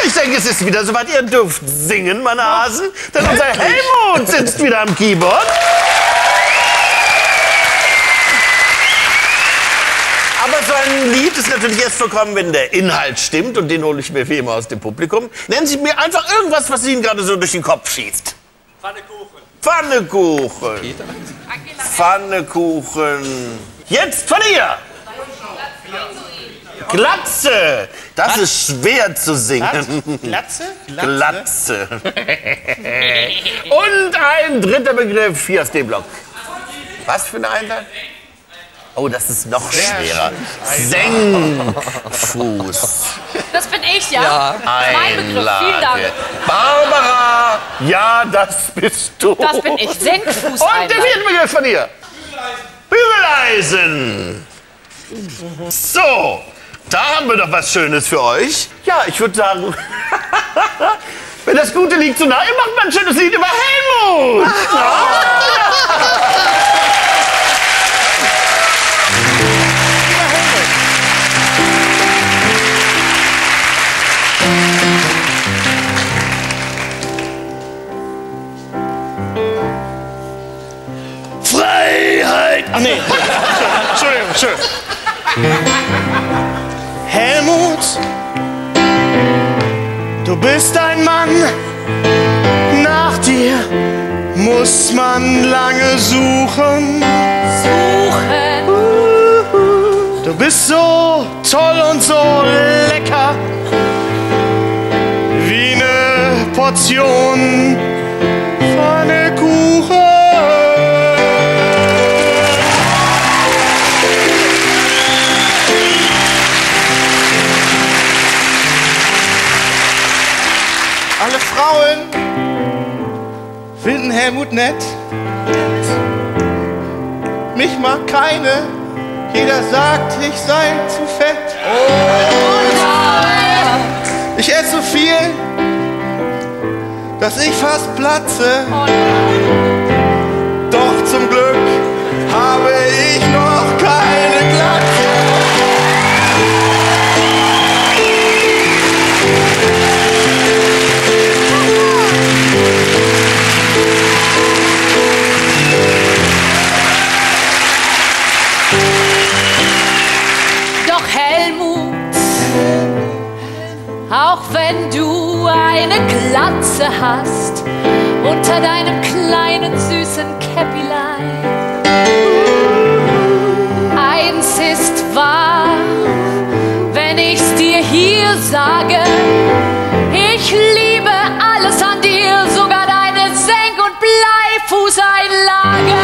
ich denke, es ist wieder soweit. Ihr dürft singen, meine Hasen. Denn unser Helmut sitzt wieder am Keyboard. Aber so ein Lied ist natürlich erst vollkommen, wenn der Inhalt stimmt. Und den hole ich mir wie immer aus dem Publikum. Nennen Sie mir einfach irgendwas, was Ihnen gerade so durch den Kopf schießt. Pfannekuchen. Pfannekuchen. Pfannekuchen. Jetzt von ihr. Glatze. Das ist schwer zu singen. Glatze? Glatze. Und ein dritter Begriff hier aus dem Block. Was für ein Einteil? Oh, das ist noch schwerer. Senkfuß. Das bin ich, ja? Mein Begriff, vielen Dank. Barbara, ja, das bist du. Das bin ich, Senkfuß. Und der vierte Begriff von dir. Bügeleisen. So, da haben wir doch was Schönes für euch. Ja, ich würde sagen, wenn das Gute liegt so nah, ihr macht mal ein schönes Lied über Helmut. Freiheit! Ach nee. Entschuldigung. Helmut, du bist ein Mann. Nach dir muss man lange suchen. Du bist so toll und so lecker. Wie eine Portion Pfannekuchen. Alle Frauen finden Helmut nett. Mich mag keine. Jeder sagt, ich sei zu fett. Ich esse so viel, dass ich fast platze. Doch zum Glück habe ich noch keine Glatze. Doch Helmut, auch wenn du eine Glatze hast, unter deinem kleinen süßen Käppilein, eins ist wahr, wenn ich's dir hier sage, ich liebe alles an dir, sogar deine Senk- und Bleifußeinlage.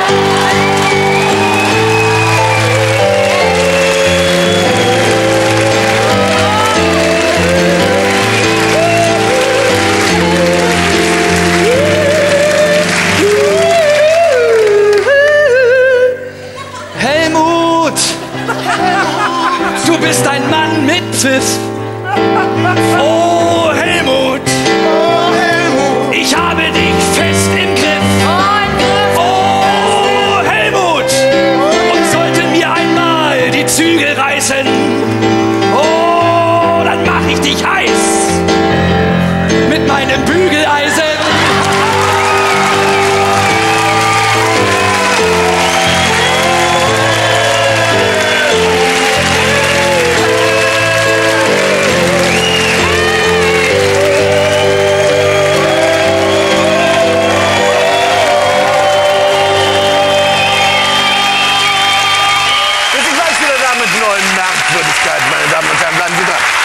Du bist ein Mann mit Pfiff. Oh Helmut, ich habe dich fest im Griff. Oh Helmut, und sollten mir einmal die Zügel reißen, oh, dann mach ich dich heiß mit meinem Bügeleisen. Merkwürdigkeiten, meine Damen und Herren, bleiben Sie dran.